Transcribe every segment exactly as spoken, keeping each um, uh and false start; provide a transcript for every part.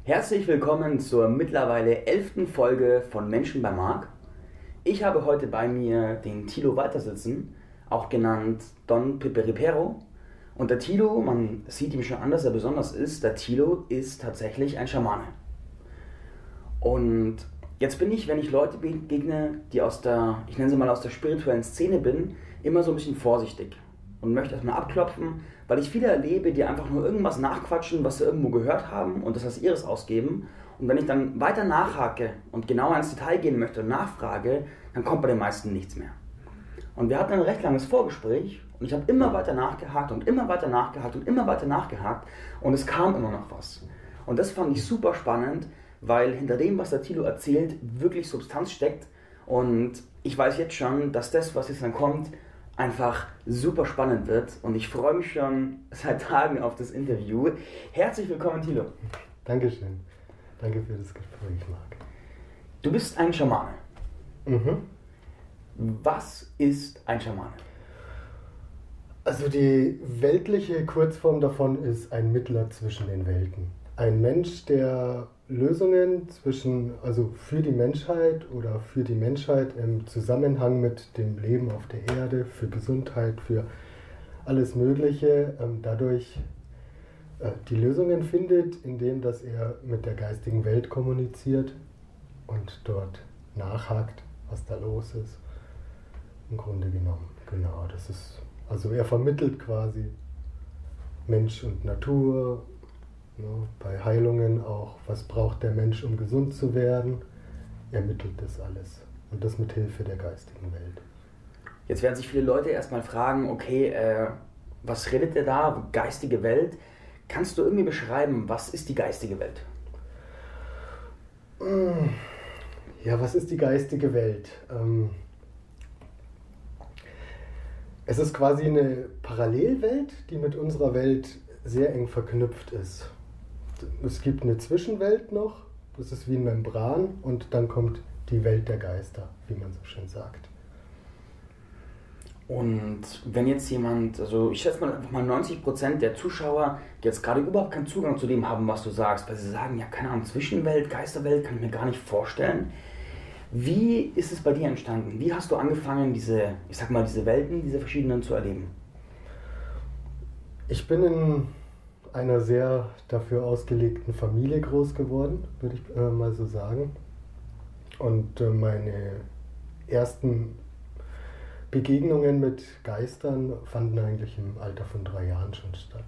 Herzlich willkommen zur mittlerweile elften Folge von Menschen bei Marc. Ich habe heute bei mir den Thilo Walter sitzen, auch genannt Don Piperipero. Und der Thilo, man sieht ihm schon an, dass er besonders ist, der Thilo ist tatsächlich ein Schamane. Und jetzt bin ich, wenn ich Leute begegne, die aus der, ich nenne sie mal aus der spirituellen Szene bin, immer so ein bisschen vorsichtig und möchte erstmal abklopfen, weil ich viele erlebe, die einfach nur irgendwas nachquatschen, was sie irgendwo gehört haben und das als ihres ausgeben. Und wenn ich dann weiter nachhake und genauer ins Detail gehen möchte und nachfrage, dann kommt bei den meisten nichts mehr. Und wir hatten ein recht langes Vorgespräch und ich habe immer weiter nachgehakt und immer weiter nachgehakt und immer weiter nachgehakt und es kam immer noch was. Und das fand ich super spannend, weil hinter dem, was der Thilo erzählt, wirklich Substanz steckt. Und ich weiß jetzt schon, dass das, was jetzt dann kommt, einfach super spannend wird. Und ich freue mich schon seit Tagen auf das Interview. Herzlich willkommen, Thilo. Dankeschön. Danke für das Gespräch, Marc. Du bist ein Schamane. Mhm. Was ist ein Schamane? Also die weltliche Kurzform davon ist ein Mittler zwischen den Welten. Ein Mensch, der Lösungen zwischen, also für die Menschheit oder für die Menschheit im Zusammenhang mit dem Leben auf der Erde, für Gesundheit, für alles Mögliche, ähm, dadurch äh, die Lösungen findet, indem dass er mit der geistigen Welt kommuniziert und dort nachhakt, was da los ist. Im Grunde genommen, genau, das ist, also er vermittelt quasi Mensch und Natur. Ja, bei Heilungen auch, was braucht der Mensch, um gesund zu werden, ermittelt das alles. Und das mit Hilfe der geistigen Welt. Jetzt werden sich viele Leute erstmal fragen, okay, äh, was redet der da, geistige Welt? Kannst du irgendwie beschreiben, was ist die geistige Welt? Ja, was ist die geistige Welt? Ähm, es ist quasi eine Parallelwelt, die mit unserer Welt sehr eng verknüpft ist. Es gibt eine Zwischenwelt noch, das ist wie eine Membran, und dann kommt die Welt der Geister, wie man so schön sagt. Und wenn jetzt jemand, also ich schätze mal einfach mal neunzig Prozent der Zuschauer, die jetzt gerade überhaupt keinen Zugang zu dem haben, was du sagst, weil sie sagen, ja keine Ahnung, Zwischenwelt, Geisterwelt, kann ich mir gar nicht vorstellen. Wie ist es bei dir entstanden? Wie hast du angefangen, diese, ich sag mal, diese Welten, diese verschiedenen zu erleben? Ich bin in einer sehr dafür ausgelegten Familie groß geworden, würde ich äh, mal so sagen. Und äh, meine ersten Begegnungen mit Geistern fanden eigentlich im Alter von drei Jahren schon statt.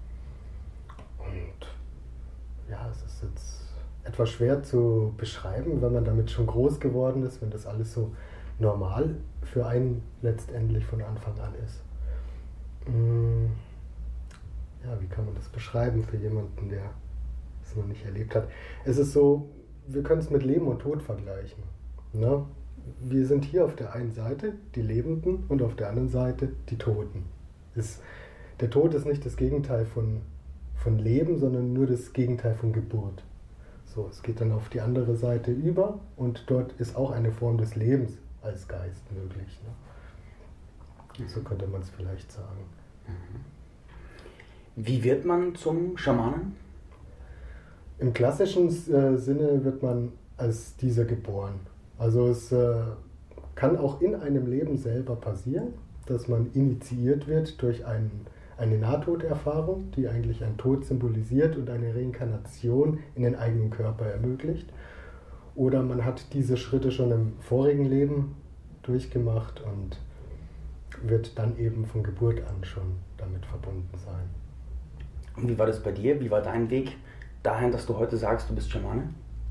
Und ja, es ist jetzt etwas schwer zu beschreiben, wenn man damit schon groß geworden ist, wenn das alles so normal für einen letztendlich von Anfang an ist. Mm. Ja, wie kann man das beschreiben für jemanden, der es noch nicht erlebt hat? Es ist so, wir können es mit Leben und Tod vergleichen. Ne? Wir sind hier auf der einen Seite die Lebenden und auf der anderen Seite die Toten. Es, der Tod ist nicht das Gegenteil von, von Leben, sondern nur das Gegenteil von Geburt. So, es geht dann auf die andere Seite über und dort ist auch eine Form des Lebens als Geist möglich. Ne? So könnte man es vielleicht sagen. Mhm. Wie wird man zum Schamanen? Im klassischen äh, Sinne wird man als dieser geboren. Also es äh, kann auch in einem Leben selber passieren, dass man initiiert wird durch ein, eine Nahtoderfahrung, die eigentlich einen Tod symbolisiert und eine Reinkarnation in den eigenen Körper ermöglicht. Oder man hat diese Schritte schon im vorigen Leben durchgemacht und wird dann eben von Geburt an schon damit verbunden sein. Und wie war das bei dir? Wie war dein Weg dahin, dass du heute sagst, du bist Schamane?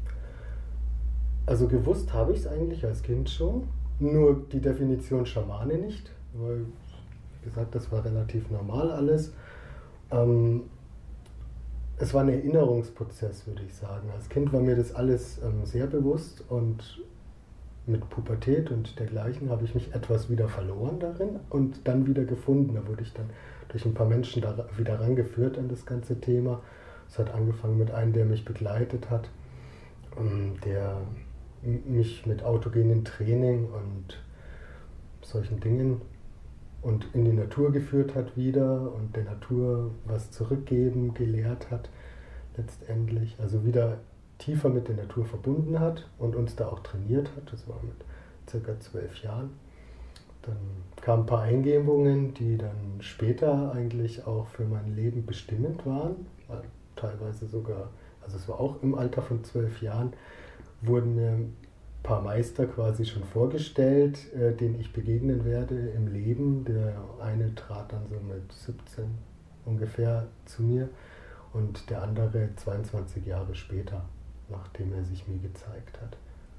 Also gewusst habe ich es eigentlich als Kind schon, nur die Definition Schamane nicht, weil, wie gesagt, das war relativ normal alles. Ähm, es war ein Erinnerungsprozess, würde ich sagen. Als Kind war mir das alles ähm, sehr bewusst und mit Pubertät und dergleichen habe ich mich etwas wieder verloren darin und dann wieder gefunden. Da wurde ich dann durch ein paar Menschen da wieder rangeführt an das ganze Thema. Es hat angefangen mit einem, der mich begleitet hat, der mich mit autogenen Training und solchen Dingen und in die Natur geführt hat wieder und der Natur was zurückgeben gelehrt hat. letztendlich. Also wieder tiefer mit der Natur verbunden hat und uns da auch trainiert hat. Das war mit circa zwölf Jahren. Dann kamen ein paar Eingebungen, die dann später eigentlich auch für mein Leben bestimmend waren. Teilweise sogar, also es war auch im Alter von zwölf Jahren, wurden mir ein paar Meister quasi schon vorgestellt, äh, denen ich begegnen werde im Leben. Der eine trat dann so mit siebzehn ungefähr zu mir und der andere zweiundzwanzig Jahre später, nachdem er sich mir gezeigt hat.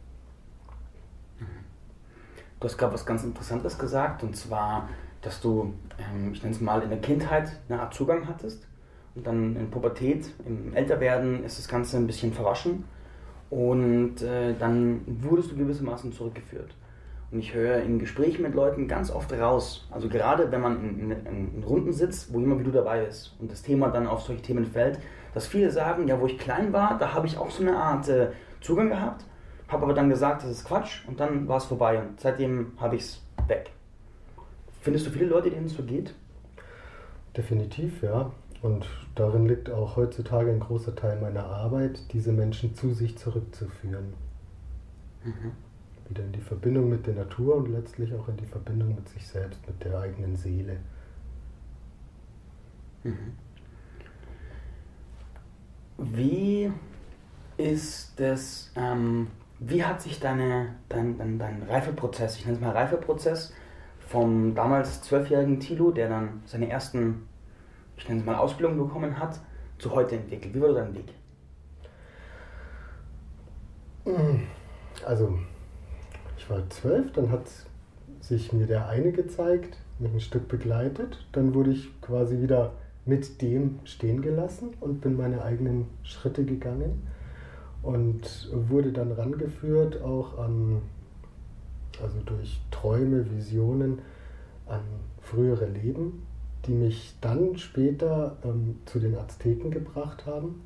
Du hast gerade was ganz Interessantes gesagt, und zwar, dass du, ähm, ich nenne es mal, in der Kindheit eine Art Zugang hattest und dann in Pubertät, im Älterwerden ist das Ganze ein bisschen verwaschen und äh, dann wurdest du gewissermaßen zurückgeführt. Und ich höre in Gesprächen mit Leuten ganz oft raus, also gerade wenn man in, in, in Runden sitzt, wo jemand wie du dabei ist und das Thema dann auf solche Themen fällt, dass viele sagen, ja, wo ich klein war, da habe ich auch so eine Art äh, Zugang gehabt, habe aber dann gesagt, das ist Quatsch, und dann war es vorbei und seitdem habe ich es weg. Findest du viele Leute, denen es so geht? Definitiv, ja. Und darin liegt auch heutzutage ein großer Teil meiner Arbeit, diese Menschen zu sich zurückzuführen. Mhm. Wieder in die Verbindung mit der Natur und letztlich auch in die Verbindung mit sich selbst, mit der eigenen Seele. Mhm. Wie ist das, ähm, wie hat sich deine, dein, dein, dein Reifeprozess, ich nenne es mal Reifeprozess, vom damals zwölfjährigen Thilo, der dann seine ersten, ich nenne es mal Ausbildung bekommen hat, zu heute entwickelt? Wie war dein Weg? Also, ich war zwölf, dann hat sich mir der eine gezeigt, mich ein Stück begleitet, dann wurde ich quasi wieder mit dem stehen gelassen und bin meine eigenen Schritte gegangen und wurde dann rangeführt auch an, also durch Träume, Visionen, an frühere Leben, die mich dann später ähm, zu den Azteken gebracht haben.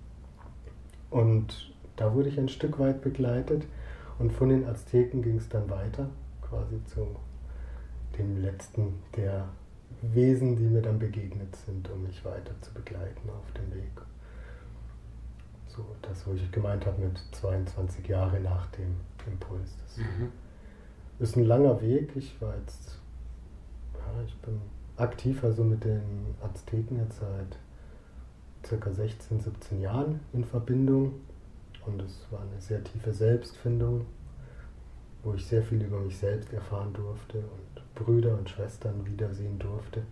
Und da wurde ich ein Stück weit begleitet und von den Azteken ging es dann weiter, quasi zu dem letzten der Wesen, die mir dann begegnet sind, um mich weiter zu begleiten auf dem Weg. So, das, wo ich gemeint habe mit zweiundzwanzig Jahre nach dem Impuls. Das mhm. ist ein langer Weg. Ich war jetzt, ja, ich bin aktiv also mit den Azteken jetzt seit circa sechzehn, siebzehn Jahren in Verbindung. Und es war eine sehr tiefe Selbstfindung, wo ich sehr viel über mich selbst erfahren durfte und Brüder und Schwestern wiedersehen durfte.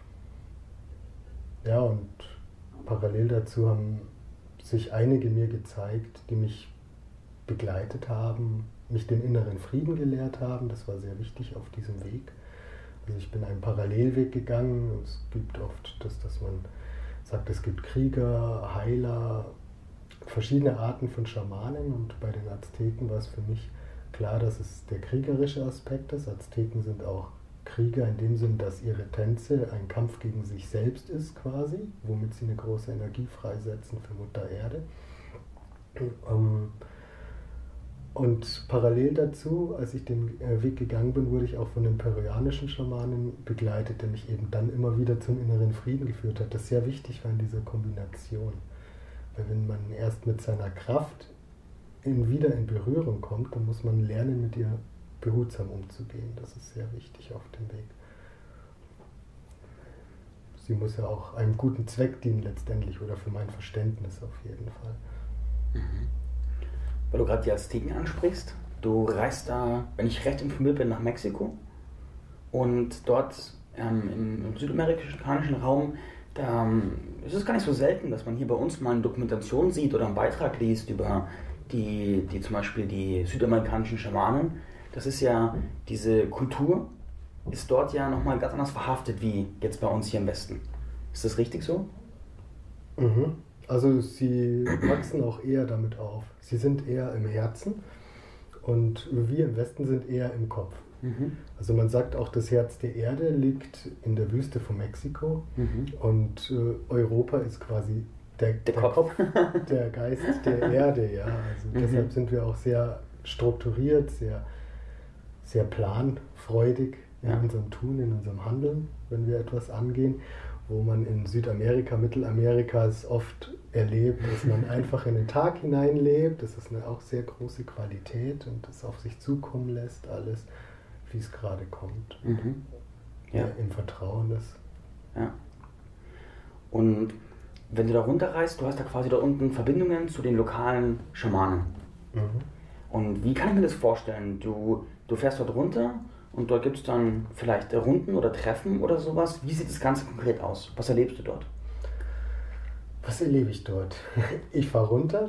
Ja, und parallel dazu haben sich einige mir gezeigt, die mich begleitet haben, mich den inneren Frieden gelehrt haben. Das war sehr wichtig auf diesem Weg. Also ich bin einen Parallelweg gegangen. Es gibt oft, dass, dass man sagt, es gibt Krieger, Heiler, verschiedene Arten von Schamanen, und bei den Azteken war es für mich klar, dass es der kriegerische Aspekt ist. Azteken sind auch Krieger in dem Sinn, dass ihre Tänze ein Kampf gegen sich selbst ist quasi, womit sie eine große Energie freisetzen für Mutter Erde. Und parallel dazu, als ich den Weg gegangen bin, wurde ich auch von einem peruanischen Schamanen begleitet, der mich eben dann immer wieder zum inneren Frieden geführt hat. Das sehr wichtig war in dieser Kombination. Weil wenn man erst mit seiner Kraft in, wieder in Berührung kommt, dann muss man lernen, mit ihr behutsam umzugehen. Das ist sehr wichtig auf dem Weg. Sie muss ja auch einem guten Zweck dienen letztendlich, oder für mein Verständnis auf jeden Fall. Mhm. Weil du gerade die Azteken ansprichst, du reist da, wenn ich recht informiert bin, nach Mexiko, und dort ähm, im, im südamerikanischen Raum, da ähm, ist es gar nicht so selten, dass man hier bei uns mal eine Dokumentation sieht oder einen Beitrag liest über die, die zum Beispiel die südamerikanischen Schamanen. Das ist ja, diese Kultur ist dort ja nochmal ganz anders verhaftet wie jetzt bei uns hier im Westen. Ist das richtig so? Mhm. Also sie wachsen auch eher damit auf. Sie sind eher im Herzen und wir im Westen sind eher im Kopf. Mhm. Also man sagt auch, das Herz der Erde liegt in der Wüste von Mexiko, mhm. und äh, Europa ist quasi der, der, der Kopf, Kopf der Geist der Erde. Ja. Also mhm. deshalb sind wir auch sehr strukturiert, sehr sehr planfreudig in ja. unserem Tun, in unserem Handeln, wenn wir etwas angehen, wo man in Südamerika, Mittelamerika es oft erlebt, dass man einfach in den Tag hineinlebt. Das ist eine auch sehr große Qualität und das auf sich zukommen lässt, alles, wie es gerade kommt. Mhm. Ja. Ja, im Vertrauen ist. Ja. Und wenn du da runterreist, du hast da quasi da unten Verbindungen zu den lokalen Schamanen. Mhm. Und wie kann ich mir das vorstellen? Du, du fährst dort runter und dort gibt es dann vielleicht Runden oder Treffen oder sowas. Wie sieht das Ganze konkret aus? Was erlebst du dort? Was erlebe ich dort? Ich fahre runter,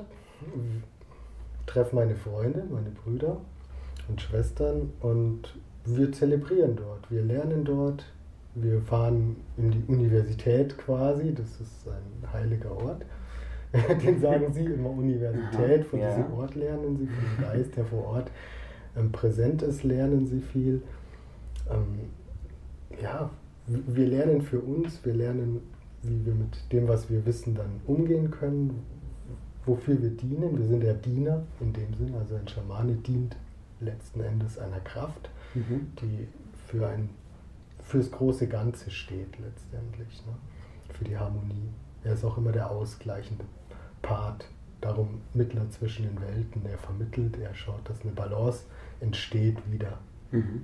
treffe meine Freunde, meine Brüder und Schwestern und wir zelebrieren dort, wir lernen dort, wir fahren in die Universität quasi, das ist ein heiliger Ort. Den sagen sie immer Universität, von ja. diesem Ort lernen sie, von dem Geist, der vor Ort ähm, präsent ist, lernen sie viel. Ähm, ja, wir lernen für uns, wir lernen, wie wir mit dem, was wir wissen, dann umgehen können, wofür wir dienen. Wir sind ja Diener in dem Sinn, also ein Schamane dient letzten Endes einer Kraft, mhm. die für ein, fürs große Ganze steht letztendlich, ne? Für die Harmonie. Er ist auch immer der ausgleichende Part, darum Mittler zwischen den Welten. Er vermittelt, er schaut, dass eine Balance entsteht wieder. Mhm.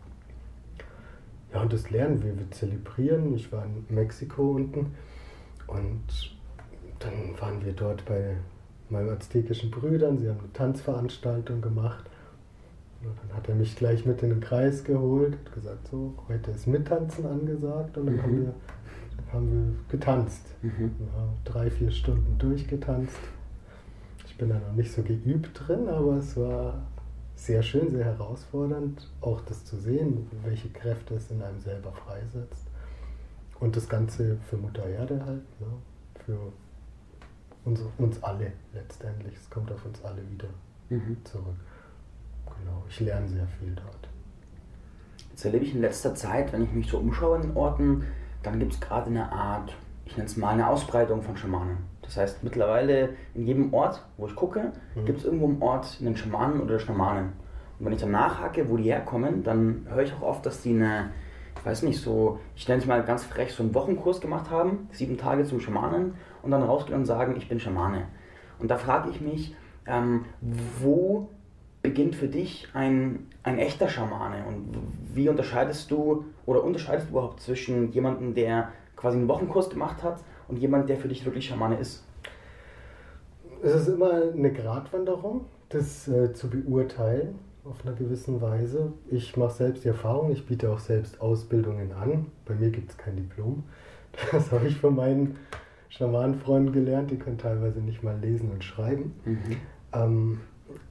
Ja, und das lernen wir, wir zelebrieren. Ich war in Mexiko unten und dann waren wir dort bei meinen aztekischen Brüdern. Sie haben eine Tanzveranstaltung gemacht. Und dann hat er mich gleich mit in den Kreis geholt und gesagt, so, heute ist Mittanzen angesagt. Und dann mhm. haben, wir, haben wir getanzt. Mhm. Ja, drei, vier Stunden durchgetanzt. Ich bin da noch nicht so geübt drin, aber es war sehr schön, sehr herausfordernd, auch das zu sehen, welche Kräfte es in einem selber freisetzt. Und das Ganze für Mutter Erde halt, ne? Für uns, uns alle letztendlich. Es kommt auf uns alle wieder mhm. zurück. Genau, ich lerne sehr viel dort. Jetzt erlebe ich in letzter Zeit, wenn ich mich so umschaue in den Orten, dann gibt es gerade eine Art, ich nenne es mal eine Ausbreitung von Schamanen. Das heißt, mittlerweile in jedem Ort, wo ich gucke, mhm. gibt es irgendwo im Ort einen Schamanen oder Schamanen. Und wenn ich dann nachhake, wo die herkommen, dann höre ich auch oft, dass die eine, ich weiß nicht, so, ich nenne es mal ganz frech, so einen Wochenkurs gemacht haben, sieben Tage zum Schamanen und dann rausgehen und sagen, ich bin Schamane. Und da frage ich mich, ähm, wo beginnt für dich ein, ein echter Schamane und wie unterscheidest du oder unterscheidest du überhaupt zwischen jemandem, der quasi einen Wochenkurs gemacht hat und jemand, der für dich wirklich Schamane ist? Es ist immer eine Gratwanderung, das äh, zu beurteilen auf einer gewissen Weise. Ich mache selbst die Erfahrung, ich biete auch selbst Ausbildungen an. Bei mir gibt es kein Diplom. Das habe ich von meinen Schamanenfreunden gelernt, die können teilweise nicht mal lesen und schreiben. Mhm. Ähm,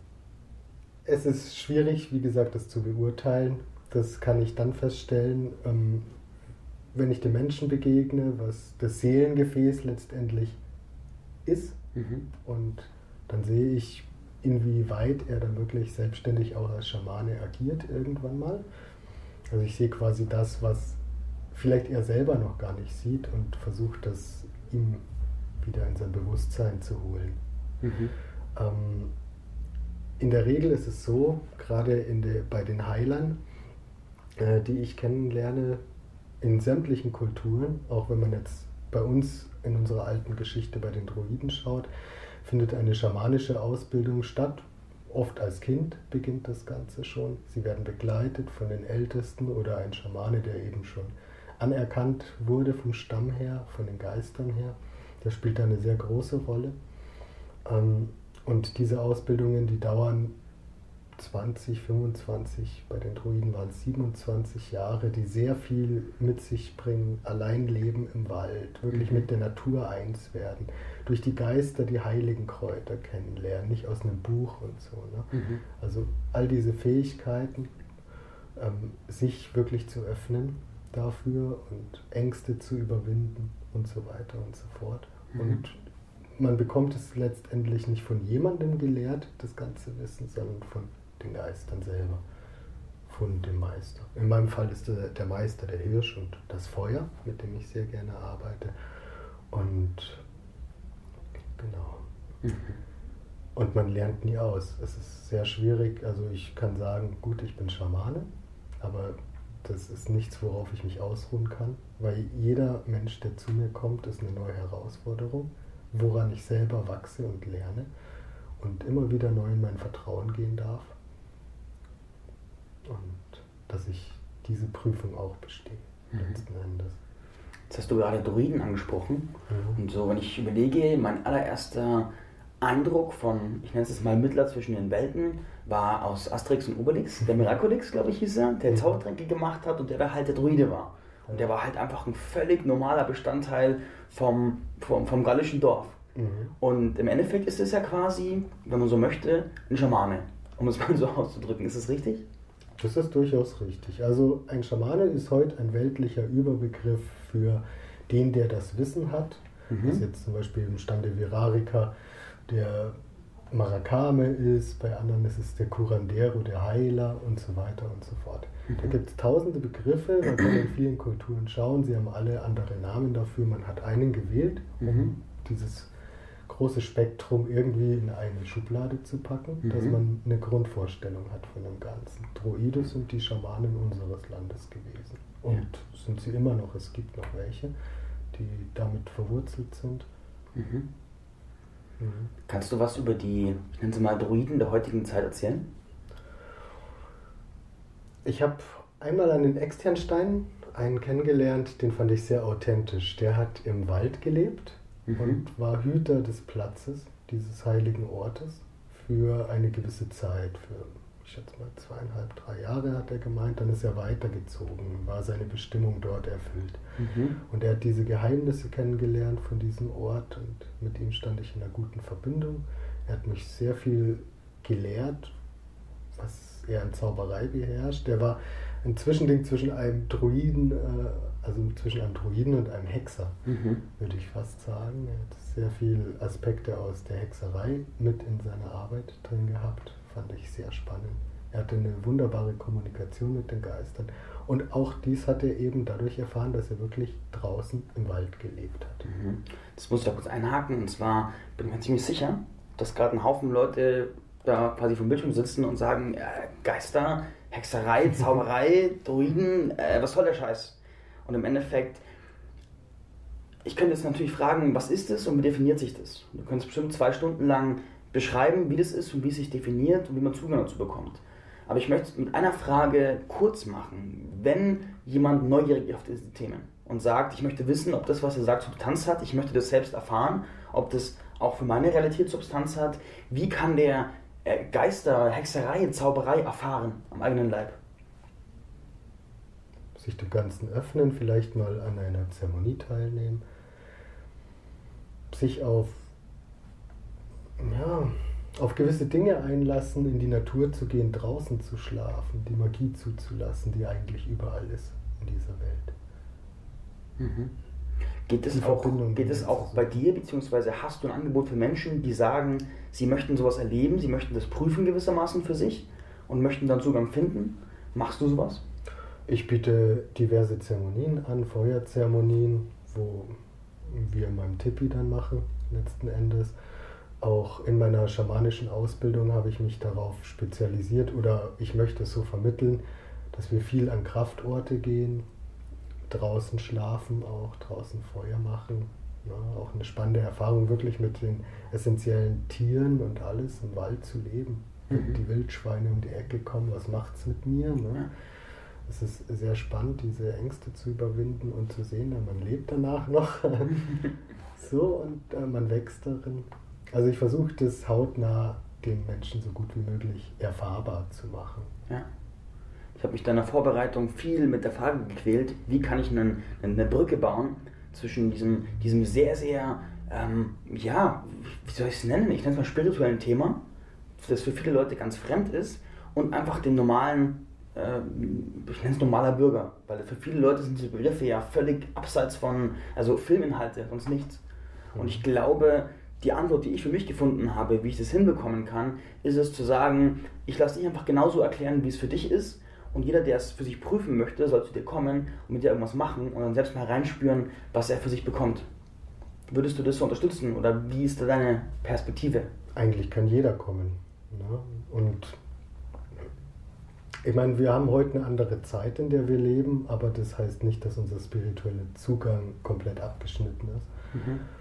Es ist schwierig, wie gesagt, das zu beurteilen. Das kann ich dann feststellen, ähm, wenn ich dem Menschen begegne, was das Seelengefäß letztendlich ist. Mhm. Und dann sehe ich, inwieweit er dann wirklich selbstständig auch als Schamane agiert irgendwann mal. Also ich sehe quasi das, was vielleicht er selber noch gar nicht sieht und versucht, das ihm wieder in sein Bewusstsein zu holen. Mhm. Ähm, In der Regel ist es so, gerade in der, bei den Heilern, äh, die ich kennenlerne, in sämtlichen Kulturen, auch wenn man jetzt bei uns in unserer alten Geschichte bei den Druiden schaut, findet eine schamanische Ausbildung statt. Oft als Kind beginnt das Ganze schon. Sie werden begleitet von den Ältesten oder ein Schamane, der eben schon anerkannt wurde vom Stamm her, von den Geistern her. Das spielt da eine sehr große Rolle. Ähm, Und diese Ausbildungen, die dauern zwanzig, fünfundzwanzig, bei den Druiden waren es siebenundzwanzig Jahre, die sehr viel mit sich bringen, allein leben im Wald, wirklich mit der Natur eins werden, durch die Geister die heiligen Kräuter kennenlernen, nicht aus einem Buch und so. Ne? Mhm. Also all diese Fähigkeiten, ähm, sich wirklich zu öffnen dafür und Ängste zu überwinden und so weiter und so fort. Mhm. Und man bekommt es letztendlich nicht von jemandem gelehrt, das ganze Wissen, sondern von den Geistern selber, von dem Meister. In meinem Fall ist der, der Meister der Hirsch und das Feuer, mit dem ich sehr gerne arbeite. Und genau. Mhm. Und man lernt nie aus. Es ist sehr schwierig. Also ich kann sagen, gut, ich bin Schamane, aber das ist nichts, worauf ich mich ausruhen kann, weil jeder Mensch, der zu mir kommt, ist eine neue Herausforderung. woran ich selber wachse und lerne und immer wieder neu in mein Vertrauen gehen darf. Und dass ich diese Prüfung auch bestehe, mhm. letzten Endes. Jetzt hast du gerade Druiden angesprochen. Mhm. Und so, wenn ich überlege, mein allererster Eindruck von, ich nenne es jetzt mal Mittler zwischen den Welten, war aus Asterix und Obelix, der Miraculix, glaube ich, hieß er, der Zaubertränke gemacht hat und der da halt der Druide war. Und der war halt einfach ein völlig normaler Bestandteil vom, vom, vom gallischen Dorf. Mhm. Und im Endeffekt ist es ja quasi, wenn man so möchte, ein Schamane, um es mal so auszudrücken. Ist das richtig? Das ist durchaus richtig. Also ein Schamane ist heute ein weltlicher Überbegriff für den, der das Wissen hat. Mhm. Das ist jetzt zum Beispiel im Stande Virarica der Marakame ist, bei anderen ist es der Curandero, der Heiler und so weiter und so fort. Mhm. Da gibt es tausende Begriffe, man kann in vielen Kulturen schauen, sie haben alle andere Namen dafür. Man hat einen gewählt, um mhm. dieses große Spektrum irgendwie in eine Schublade zu packen, mhm. dass man eine Grundvorstellung hat von dem Ganzen. Druide sind die Schamanen unseres Landes gewesen und ja. sind sie immer noch. Es gibt noch welche, die damit verwurzelt sind. Mhm. Mhm. Kannst du was über die, ich nenne sie mal Druiden der heutigen Zeit erzählen? Ich habe einmal an den Externstein einen kennengelernt, den fand ich sehr authentisch. Der hat im Wald gelebt mhm. und war Hüter des Platzes, dieses heiligen Ortes, für eine gewisse Zeit, für ich schätze mal zweieinhalb, drei Jahre hat er gemeint, dann ist er weitergezogen, war seine Bestimmung dort erfüllt. Mhm. Und er hat diese Geheimnisse kennengelernt von diesem Ort und mit ihm stand ich in einer guten Verbindung. Er hat mich sehr viel gelehrt, was er an Zauberei beherrscht. Er war ein Zwischending zwischen einem Druiden, also zwischen einem Druiden und einem Hexer, mhm. würde ich fast sagen. Er hat sehr viele Aspekte aus der Hexerei mit in seiner Arbeit drin gehabt. Fand ich sehr spannend. Er hatte eine wunderbare Kommunikation mit den Geistern. Und auch dies hat er eben dadurch erfahren, dass er wirklich draußen im Wald gelebt hat. Mhm. Das muss ich da kurz einhaken. Und zwar bin ich mir ziemlich sicher, dass gerade ein Haufen Leute da quasi vom Bildschirm sitzen und sagen, äh, Geister, Hexerei, Zauberei, Druiden, äh, was soll der Scheiß? Und im Endeffekt, ich könnte jetzt natürlich fragen, was ist es und wie definiert sich das? Du könntest bestimmt zwei Stunden lang beschreiben, wie das ist und wie es sich definiert und wie man Zugang dazu bekommt. Aber ich möchte es mit einer Frage kurz machen. Wenn jemand neugierig ist auf diese Themen und sagt, ich möchte wissen, ob das, was er sagt, Substanz hat, ich möchte das selbst erfahren, ob das auch für meine Realität Substanz hat, wie kann der Geister, Hexerei, Zauberei erfahren am eigenen Leib? Sich dem Ganzen öffnen, vielleicht mal an einer Zeremonie teilnehmen, sich auf ja, auf gewisse Dinge einlassen, in die Natur zu gehen, draußen zu schlafen, die Magie zuzulassen, die eigentlich überall ist in dieser Welt. Mhm. Geht es auch, geht es auch bei dir, beziehungsweise hast du ein Angebot für Menschen, die sagen, sie möchten sowas erleben, sie möchten das prüfen gewissermaßen für sich und möchten dann Zugang finden? Machst du sowas? Ich biete diverse Zeremonien an, Feuerzeremonien, wo wir in meinem Tipi dann machen, letzten Endes. Auch in meiner schamanischen Ausbildung habe ich mich darauf spezialisiert oder ich möchte es so vermitteln, dass wir viel an Kraftorte gehen, draußen schlafen, auch draußen Feuer machen. Ja, auch eine spannende Erfahrung, wirklich mit den essentiellen Tieren und alles im Wald zu leben. Mhm. Die Wildschweine um die Ecke kommen, was macht's mit mir? Ne? Es ist sehr spannend, diese Ängste zu überwinden und zu sehen, man lebt danach noch. So, und äh, man wächst darin. Also ich versuche das hautnah den Menschen so gut wie möglich erfahrbar zu machen. Ja. Ich habe mich da in der Vorbereitung viel mit der Frage gequält, wie kann ich einen, eine Brücke bauen zwischen diesem, diesem sehr, sehr, ähm, ja, wie soll ich es nennen? Ich nenne es mal spirituellen Thema, das für viele Leute ganz fremd ist, und einfach den normalen, äh, ich nenne es normaler Bürger, weil für viele Leute sind diese Begriffe ja völlig abseits von, also Filminhalte, sonst nichts. Und ich glaube, die Antwort, die ich für mich gefunden habe, wie ich das hinbekommen kann, ist es zu sagen, ich lasse dich einfach genauso erklären, wie es für dich ist, und jeder, der es für sich prüfen möchte, soll zu dir kommen und mit dir irgendwas machen und dann selbst mal reinspüren, was er für sich bekommt. Würdest du das so unterstützen oder wie ist da deine Perspektive? Eigentlich kann jeder kommen. Ne? Und ich meine, wir haben heute eine andere Zeit, in der wir leben, aber das heißt nicht, dass unser spiritueller Zugang komplett abgeschnitten ist. Mhm.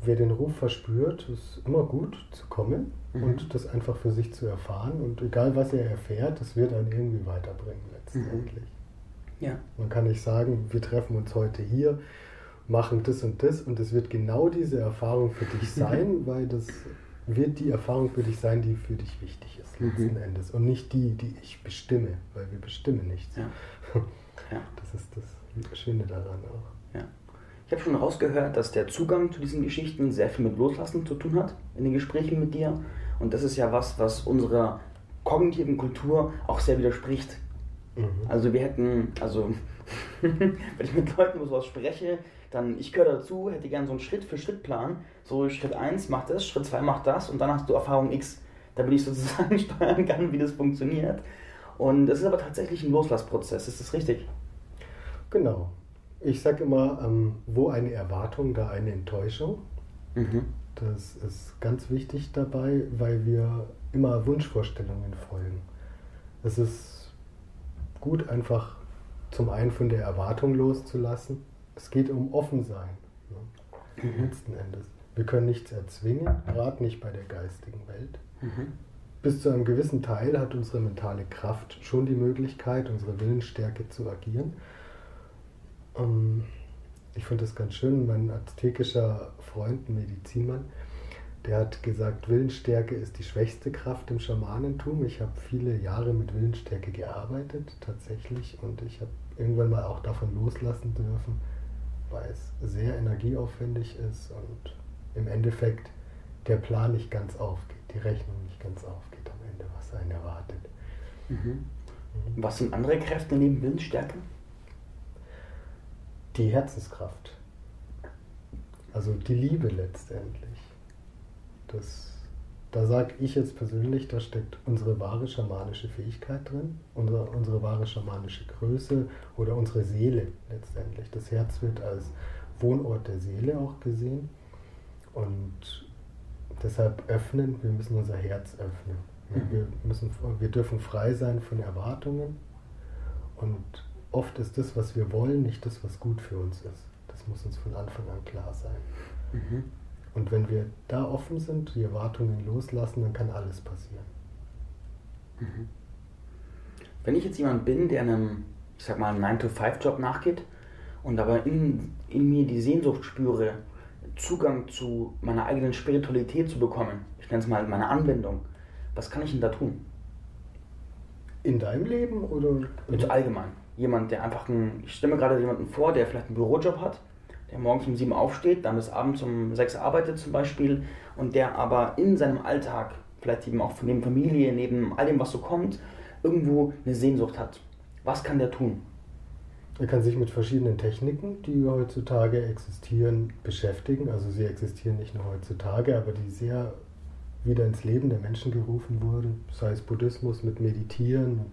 wer den Ruf verspürt, ist immer gut zu kommen mhm. und das einfach für sich zu erfahren. Und egal, was er erfährt, das wird einen irgendwie weiterbringen letztendlich. Mhm. Ja. Man kann nicht sagen, wir treffen uns heute hier, machen das und das und es wird genau diese Erfahrung für dich sein, weil das wird die Erfahrung für dich sein, die für dich wichtig ist letzten mhm. Endes und nicht die, die ich bestimme, weil wir bestimmen nichts. Ja. Ja. Das ist das Schöne daran auch. Ja. Ich habe schon rausgehört, dass der Zugang zu diesen Geschichten sehr viel mit Loslassen zu tun hat in den Gesprächen mit dir und das ist ja was, was unserer kognitiven Kultur auch sehr widerspricht. Mhm. Also wir hätten, also wenn ich mit Leuten über sowas spreche, dann ich gehöre dazu, hätte gerne so einen Schritt-für-Schritt-Plan, so Schritt eins macht das, Schritt zwei macht das und dann hast du Erfahrung X, damit ich sozusagen steuern kann, wie das funktioniert. Und das ist aber tatsächlich ein Loslassprozess, ist das richtig? Genau. Ich sage immer, ähm, wo eine Erwartung, da eine Enttäuschung. Mhm. Das ist ganz wichtig dabei, weil wir immer Wunschvorstellungen folgen. Es ist gut, einfach zum einen von der Erwartung loszulassen. Es geht um Offensein, ne? mhm. letzten Endes. Wir können nichts erzwingen, gerade nicht bei der geistigen Welt. Mhm. Bis zu einem gewissen Teil hat unsere mentale Kraft schon die Möglichkeit, unsere Willensstärke zu agieren. Ähm, ich finde das ganz schön, mein aztekischer Freund, ein Medizinmann, der hat gesagt, Willensstärke ist die schwächste Kraft im Schamanentum. Ich habe viele Jahre mit Willensstärke gearbeitet, tatsächlich, und ich habe irgendwann mal auch davon loslassen dürfen, weil es sehr energieaufwendig ist und im Endeffekt der Plan nicht ganz aufgeht, die Rechnung nicht ganz aufgeht am Ende, was einen erwartet. Mhm. Was sind andere Kräfte neben Willensstärke? Die Herzenskraft, also die Liebe letztendlich. Das, da sage ich jetzt persönlich, da steckt unsere wahre schamanische Fähigkeit drin, unsere, unsere wahre schamanische Größe oder unsere Seele letztendlich. Das Herz wird als Wohnort der Seele auch gesehen und deshalb öffnen, wir müssen unser Herz öffnen. Mhm. Wir, müssen, wir dürfen frei sein von Erwartungen und oft ist das, was wir wollen, nicht das, was gut für uns ist. Das muss uns von Anfang an klar sein. Mhm. Und wenn wir da offen sind, die Erwartungen loslassen, dann kann alles passieren. Mhm. Wenn ich jetzt jemand bin, der einem, ich sag mal, nine to five Job nachgeht und aber in, in mir die Sehnsucht spüre, Zugang zu meiner eigenen Spiritualität zu bekommen, ich nenne es mal meine Anwendung, was kann ich denn da tun? In deinem Leben oder? Mit allgemein. Jemand, der einfach ein, ich stelle mir gerade jemanden vor, der vielleicht einen Bürojob hat, der morgens um sieben aufsteht, dann bis abends um sechs arbeitet zum Beispiel und der aber in seinem Alltag, vielleicht eben auch von neben Familie, neben all dem, was so kommt, irgendwo eine Sehnsucht hat. Was kann der tun? Er kann sich mit verschiedenen Techniken, die heutzutage existieren, beschäftigen. Also sie existieren nicht nur heutzutage, aber die sehr wieder ins Leben der Menschen gerufen wurden, sei es Buddhismus mit Meditieren.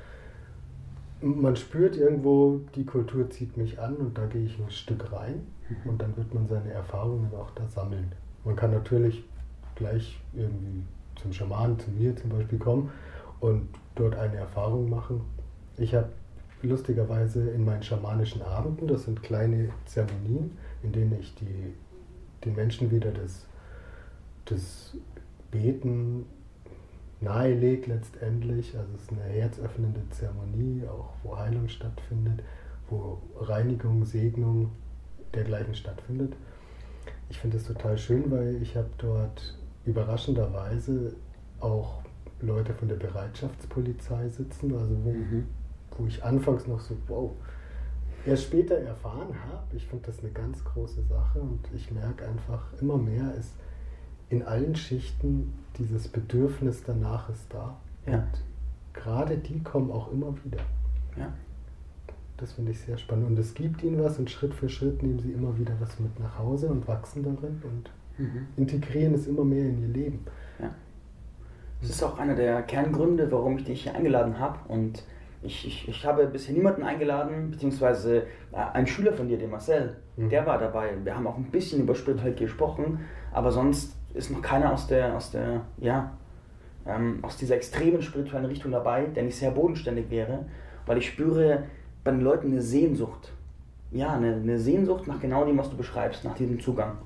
Man spürt irgendwo, die Kultur zieht mich an und da gehe ich ein Stück rein mhm. und dann wird man seine Erfahrungen auch da sammeln. Man kann natürlich gleich irgendwie zum Schamanen, zu mir zum Beispiel kommen und dort eine Erfahrung machen. Ich habe lustigerweise in meinen schamanischen Abenden, das sind kleine Zeremonien, in denen ich die, den Menschen wieder das, das Beten nahelegt letztendlich, also es ist eine herzöffnende Zeremonie, auch wo Heilung stattfindet, wo Reinigung, Segnung dergleichen stattfindet. Ich finde es total schön, weil ich habe dort überraschenderweise auch Leute von der Bereitschaftspolizei sitzen, also wo, mhm. wo ich anfangs noch so, wow, erst später erfahren habe. Ich finde das eine ganz große Sache und ich merke einfach immer mehr, ist in allen Schichten dieses Bedürfnis danach ist da. Ja. Und gerade die kommen auch immer wieder. Ja. Das finde ich sehr spannend. Und es gibt ihnen was und Schritt für Schritt nehmen sie immer wieder was mit nach Hause und wachsen darin und mhm. integrieren es immer mehr in ihr Leben. Ja. Das ist auch einer der Kerngründe, warum ich dich hier eingeladen habe. Und ich, ich, ich habe bisher niemanden eingeladen, beziehungsweise ein Schüler von dir, den Marcel, mhm. der war dabei. Wir haben auch ein bisschen über Spiritualität gesprochen, aber sonst ist noch keiner aus der, aus der, ja, ähm, aus dieser extremen spirituellen Richtung dabei, der nicht sehr bodenständig wäre, weil ich spüre bei den Leuten eine Sehnsucht. Ja, eine, eine Sehnsucht nach genau dem, was du beschreibst, nach diesem Zugang.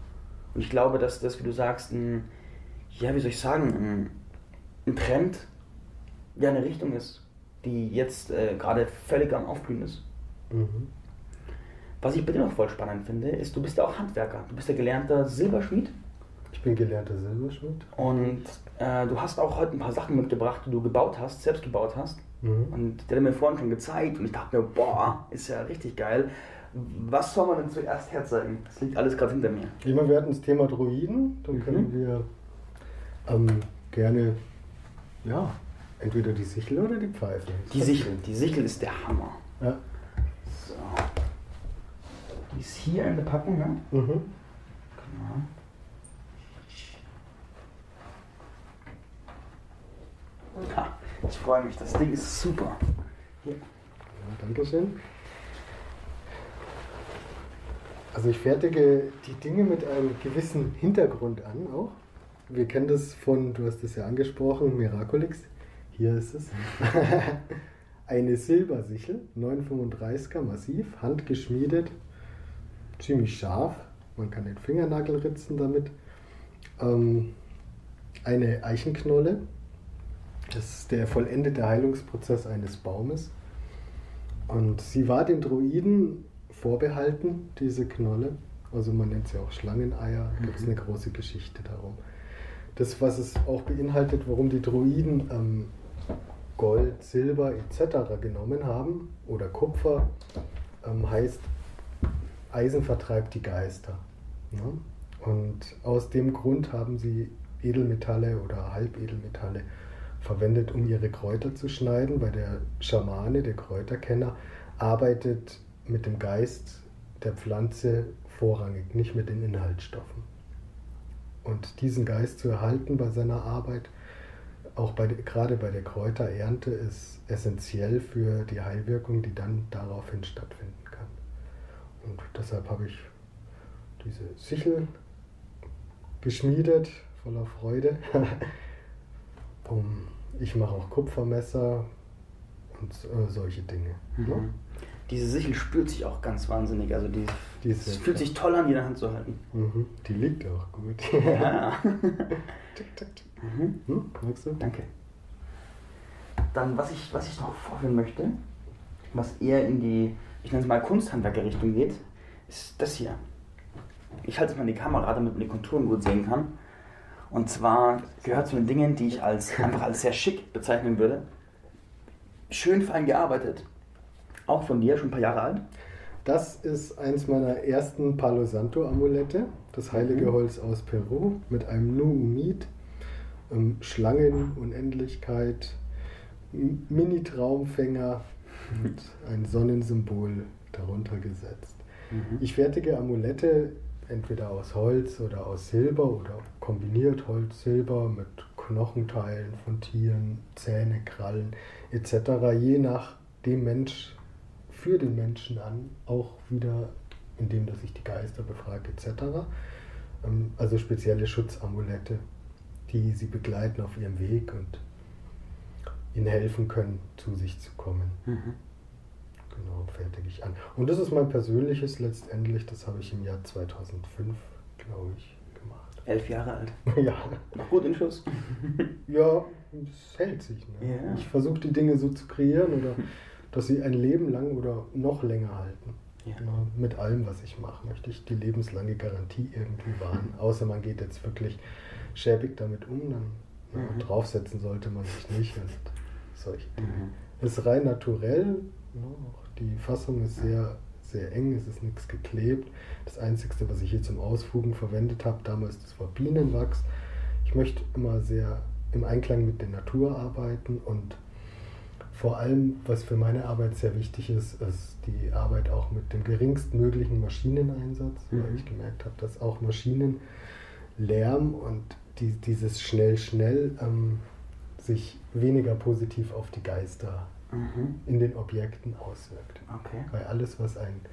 Und ich glaube, dass das, wie du sagst, ein, ja, wie soll ich sagen, ein, ein Trend, ja, eine Richtung ist, die jetzt äh, gerade völlig am Aufblühen ist. Mhm. Was ich bei dir noch voll spannend finde, ist, du bist ja auch Handwerker. Du bist ja gelernter Silberschmied. Ich bin gelernter Silberschmied. Und äh, du hast auch heute ein paar Sachen mitgebracht, die du gebaut hast, selbst gebaut hast. Mhm. Und der hat mir vorhin schon gezeigt und ich dachte mir, boah, ist ja richtig geil. Was soll man denn zuerst herzeigen? Das liegt alles gerade hinter mir. Ich meine, wir hatten das Thema Droiden, dann Mhm. können wir ähm, gerne, ja, entweder die Sichel oder die Pfeife. Die Sichel, die Sichel ist der Hammer. Ja. So. Die ist hier in der Packung, ne? Mhm. Genau. Ha, ich freue mich, das Ding ist super. Hier. Ja, danke schön. Also ich fertige die Dinge mit einem gewissen Hintergrund an auch. Wir kennen das von, du hast es ja angesprochen, Miraculix. Hier ist es. Eine Silbersichel, neun fünfunddreißiger, massiv, handgeschmiedet, ziemlich scharf. Man kann den Fingernagel ritzen damit. Ähm, eine Eichenknolle. Das ist der vollendete Heilungsprozess eines Baumes. Und sie war den Droiden vorbehalten, diese Knolle. Also man nennt sie auch Schlangeneier. Da gibt es eine große Geschichte darum. Das, was es auch beinhaltet, warum die Droiden ähm, Gold, Silber et cetera genommen haben oder Kupfer, ähm, heißt, Eisen vertreibt die Geister. Ja? Und aus dem Grund haben sie Edelmetalle oder Halbedelmetalle verwendet, um ihre Kräuter zu schneiden, weil der Schamane, der Kräuterkenner, arbeitet mit dem Geist der Pflanze vorrangig, nicht mit den Inhaltsstoffen. Und diesen Geist zu erhalten bei seiner Arbeit, auch bei, gerade bei der Kräuterernte, ist essentiell für die Heilwirkung, die dann daraufhin stattfinden kann. Und deshalb habe ich diese Sichel geschmiedet, voller Freude. um, ich mache auch Kupfermesser und äh, solche Dinge. Mhm. Ja? Diese Sichel spürt sich auch ganz wahnsinnig. Also die, Die es fühlt sich toll an, die in der Hand zu halten. Mhm. Die liegt auch gut. Ja. Tick, tick, tick. Mhm. Hm? Magst du? Danke. Dann, was ich, was ich noch vorführen möchte, was eher in die, ich nenne es mal Kunsthandwerker-Richtung geht, ist das hier. Ich halte es mal in die Kamera, damit man die Konturen gut sehen kann. Und zwar gehört zu den Dingen, die ich als, einfach als sehr schick bezeichnen würde. Schön fein gearbeitet. Auch von dir, schon ein paar Jahre alt. Das ist eins meiner ersten Palo Santo Amulette, das heilige Mhm. Holz aus Peru mit einem Nuumid, ähm, Schlangenunendlichkeit, M- Mini-Traumfänger und ein Sonnensymbol darunter gesetzt. Mhm. Ich fertige Amulette entweder aus Holz oder aus Silber oder kombiniert Holz, Silber mit Knochenteilen von Tieren, Zähne, Krallen et cetera. Je nach dem Mensch, für den Menschen an, auch wieder indem dass ich die Geister befrage et cetera. Also spezielle Schutzamulette, die sie begleiten auf ihrem Weg und ihnen helfen können, zu sich zu kommen. Mhm. Genau, fertige ich an. Und das ist mein persönliches letztendlich, das habe ich im Jahr zweitausendfünf, glaube ich, gemacht. Elf Jahre alt. Ja, Noch gut in Schuss. ja, es hält sich. Ne? Ja. Ich versuche die Dinge so zu kreieren, oder dass sie ein Leben lang oder noch länger halten. Ja. Ja, mit allem, was ich mache, möchte ich die lebenslange Garantie irgendwie wahren. Außer man geht jetzt wirklich schäbig damit um, dann ja, Mhm. draufsetzen sollte man sich nicht und solche Dinge. Mhm. Es ist rein naturell, ne? Auch die Fassung ist sehr, sehr eng, es ist nichts geklebt. Das Einzige, was ich hier zum Ausfugen verwendet habe, damals, das war Bienenwachs. Ich möchte immer sehr im Einklang mit der Natur arbeiten und vor allem, was für meine Arbeit sehr wichtig ist, ist die Arbeit auch mit dem geringstmöglichen Maschineneinsatz, Mhm. weil ich gemerkt habe, dass auch Maschinenlärm und die, dieses schnell, schnell ähm, sich weniger positiv auf die Geister Mhm. in den Objekten auswirkt. Okay. Weil alles, was ein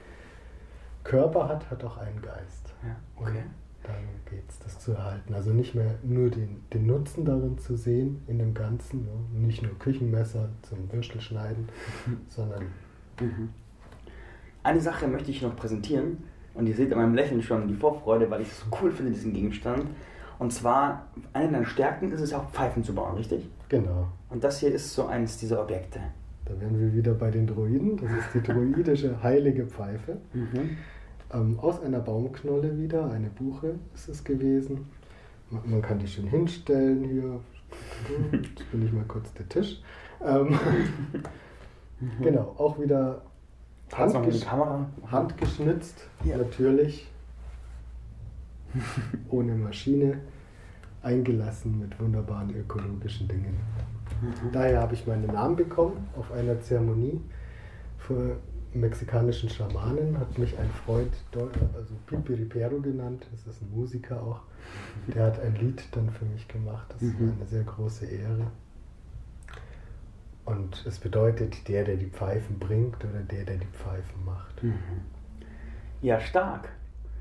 Körper hat, hat auch einen Geist. Ja. Und Okay. dann geht es, das zu erhalten. Also nicht mehr nur den, den Nutzen darin zu sehen, in dem Ganzen, ne? Nicht nur Küchenmesser zum Würstelschneiden, sondern Mhm. Eine Sache möchte ich noch präsentieren. Und ihr seht an meinem Lächeln schon die Vorfreude, weil ich es so cool finde, diesen Gegenstand. Und zwar, eine deiner Stärken ist es auch, Pfeifen zu bauen, richtig? Genau. Und das hier ist so eines dieser Objekte. Da wären wir wieder bei den Druiden. Das ist die druidische heilige Pfeife. Mhm. Ähm, aus einer Baumknolle wieder, eine Buche ist es gewesen. Man, man kann die schön hinstellen hier. Jetzt bin ich mal kurz der Tisch. Ähm, mhm. Genau, auch wieder handgesch handgeschnitzt, ja. Natürlich. Ohne Maschine, eingelassen mit wunderbaren ökologischen Dingen. Mhm. Daher habe ich meinen Namen bekommen auf einer Zeremonie für mexikanischen Schamanen. Hat mich ein Freund, also Pipiripero genannt, das ist ein Musiker auch, der hat ein Lied dann für mich gemacht. Das ist mhm. eine sehr große Ehre. Und es bedeutet der, der die Pfeifen bringt oder der, der die Pfeifen macht. Mhm. Ja, stark.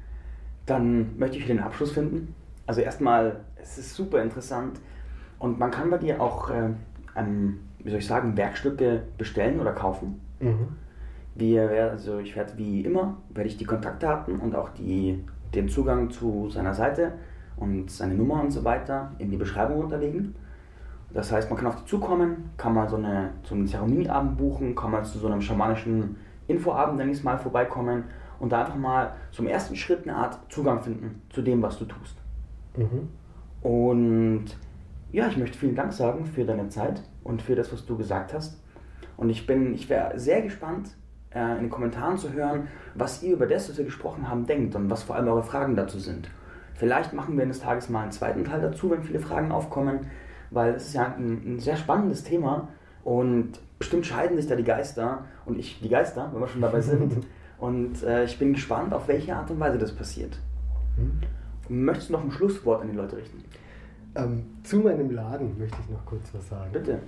Dann möchte ich den Abschluss finden. Also erstmal, es ist super interessant und man kann bei dir auch, äh, ähm, wie soll ich sagen, Werkstücke bestellen oder kaufen. Mhm. Wir, also ich werde wie immer, werde ich die Kontaktdaten und auch die, den Zugang zu seiner Seite und seine Nummer und so weiter in die Beschreibung unterlegen. Das heißt, man kann auf die zukommen, kann mal so, eine, so einen Zeremonieabend buchen, kann mal zu so einem schamanischen Infoabend, nenne ich es mal, vorbeikommen und da einfach mal zum ersten Schritt eine Art Zugang finden zu dem, was du tust. Mhm. Und ja, ich möchte vielen Dank sagen für deine Zeit und für das, was du gesagt hast. Und ich bin, ich wäre sehr gespannt, äh, in den Kommentaren zu hören, was ihr über das, was wir gesprochen haben, denkt und was vor allem eure Fragen dazu sind. Vielleicht machen wir eines Tages mal einen zweiten Teil dazu, wenn viele Fragen aufkommen, weil es ist ja ein, ein sehr spannendes Thema und bestimmt scheiden sich da die Geister und ich die Geister, wenn wir schon dabei sind. Und äh, ich bin gespannt, auf welche Art und Weise das passiert. Hm. Möchtest du noch ein Schlusswort an die Leute richten? Ähm, zu meinem Laden möchte ich noch kurz was sagen. Bitte.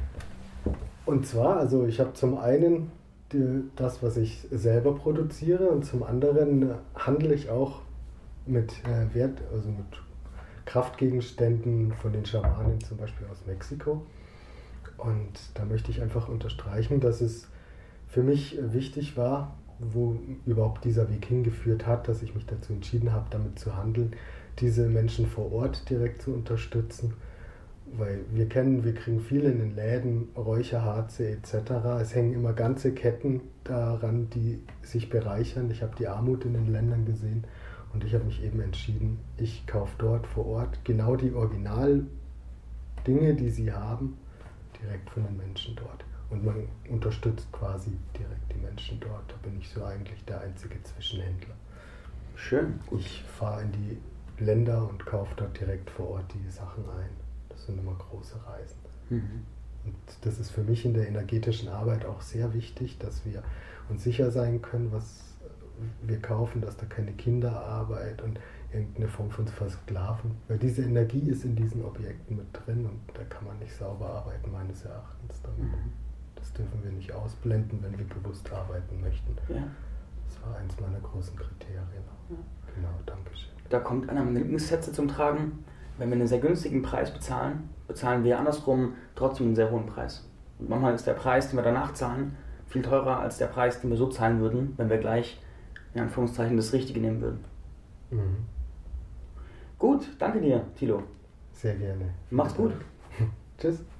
Und zwar, also ich habe zum einen die, das, was ich selber produziere und zum anderen handle ich auch mit äh, Wert, also mit Kraftgegenständen von den Schamanen, zum Beispiel aus Mexiko. Und da möchte ich einfach unterstreichen, dass es für mich wichtig war, wo überhaupt dieser Weg hingeführt hat, dass ich mich dazu entschieden habe, damit zu handeln, diese Menschen vor Ort direkt zu unterstützen. Weil wir kennen, wir kriegen viel in den Läden, Räucherharze et cetera. Es hängen immer ganze Ketten daran, die sich bereichern. Ich habe die Armut in den Ländern gesehen und ich habe mich eben entschieden, ich kaufe dort vor Ort genau die Original-Dinge, die sie haben, direkt von den Menschen dort. Und man unterstützt quasi direkt die Menschen dort. Da bin ich so eigentlich der einzige Zwischenhändler. Schön. Gut. Ich fahre in die Länder und kaufe dort direkt vor Ort die Sachen ein. Das sind immer große Reisen. Mhm. Und das ist für mich in der energetischen Arbeit auch sehr wichtig, dass wir uns sicher sein können, was wir kaufen, dass da keine Kinderarbeit und irgendeine Form von Versklaven, weil diese Energie ist in diesen Objekten mit drin und da kann man nicht sauber arbeiten, meines Erachtens damit. Mhm. Das dürfen wir nicht ausblenden, wenn wir bewusst arbeiten möchten. Ja. Das war eins meiner großen Kriterien. Ja. Genau, danke schön. Da kommt einer meiner Lieblingssätze zum Tragen. Wenn wir einen sehr günstigen Preis bezahlen, bezahlen wir andersrum trotzdem einen sehr hohen Preis. Und manchmal ist der Preis, den wir danach zahlen, viel teurer als der Preis, den wir so zahlen würden, wenn wir gleich in Anführungszeichen das Richtige nehmen würden. Mhm. Gut, danke dir, Thilo. Sehr gerne. Mach's gut. Tschüss.